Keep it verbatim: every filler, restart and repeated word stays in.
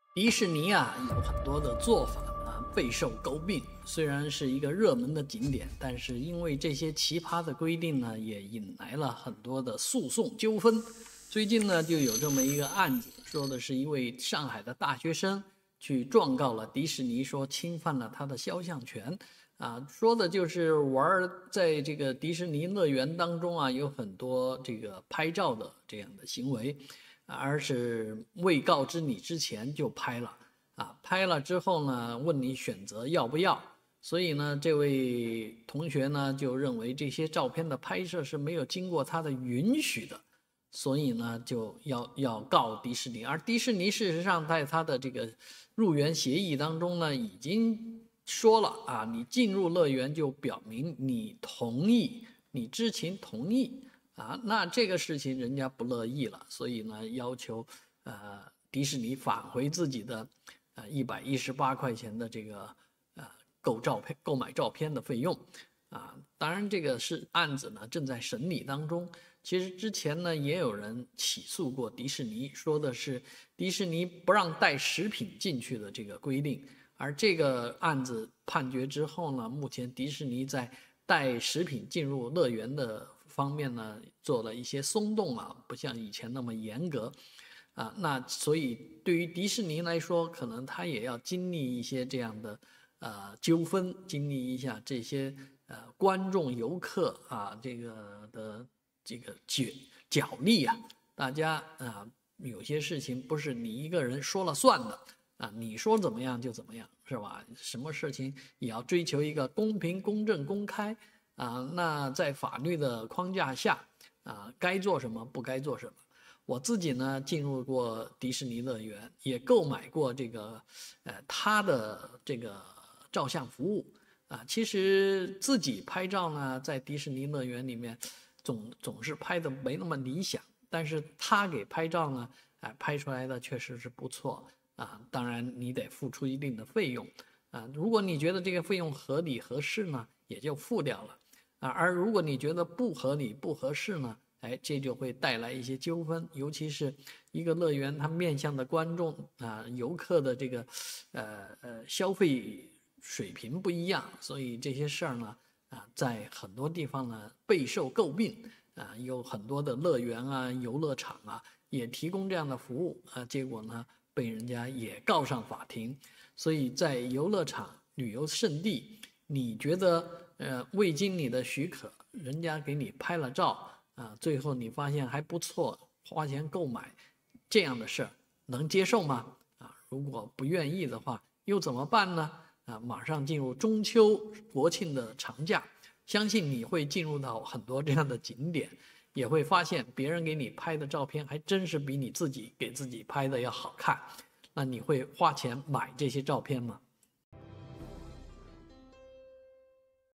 迪士尼啊，有很多的做法啊，备受诟病。虽然是一个热门的景点，但是因为这些奇葩的规定呢，也引来了很多的诉讼纠纷。最近呢，就有这么一个案子，说的是一位上海的大学生去状告了迪士尼，说侵犯了他的肖像权。啊，说的就是玩在这个迪士尼乐园当中啊，有很多这个拍照的这样的行为。而是未告知你之前就拍了啊，拍了之后呢，问你选择要不要。所以呢，这位同学呢就认为这些照片的拍摄是没有经过他的允许的，所以呢就要要告迪士尼。而迪士尼事实上在他的这个入园协议当中呢，已经说了啊，你进入乐园就表明你同意，你知情同意。啊，那这个事情人家不乐意了，所以呢，要求呃迪士尼返回自己的呃一百一十八块钱的这个呃购照片、购买照片的费用啊。当然，这个是案子呢正在审理当中。其实之前呢也有人起诉过迪士尼，说的是迪士尼不让带食品进去的这个规定。而这个案子判决之后呢，目前迪士尼在带食品进入乐园的方面呢，做了一些松动啊，不像以前那么严格啊。那所以对于迪士尼来说，可能他也要经历一些这样的呃纠纷，经历一下这些呃观众游客啊这个的这个角角力啊。大家啊有些事情不是你一个人说了算的啊，你说怎么样就怎么样，是吧？什么事情也要追求一个公平、公正、公开。啊，那在法律的框架下，啊，该做什么不该做什么。我自己呢进入过迪士尼乐园，也购买过这个，呃，他的这个照相服务啊。其实自己拍照呢，在迪士尼乐园里面，总总是拍的没那么理想，但是他给拍照呢，哎，拍出来的确实是不错啊。当然你得付出一定的费用啊。如果你觉得这个费用合理合适呢，也就付掉了。啊，而如果你觉得不合理不合适呢，哎，这就会带来一些纠纷。尤其是一个乐园，它面向的观众啊、游客的这个呃呃消费水平不一样，所以这些事儿呢啊，在很多地方呢备受诟病啊。有很多的乐园啊、游乐场啊也提供这样的服务啊，结果呢被人家也告上法庭。所以在游乐场、旅游胜地，你觉得呃未经你的许可，人家给你拍了照啊，最后你发现还不错，花钱购买，这样的事儿能接受吗？啊，如果不愿意的话，又怎么办呢？啊，马上进入中秋国庆的长假，相信你会进入到很多这样的景点，也会发现别人给你拍的照片还真是比你自己给自己拍的要好看。那你会花钱买这些照片吗？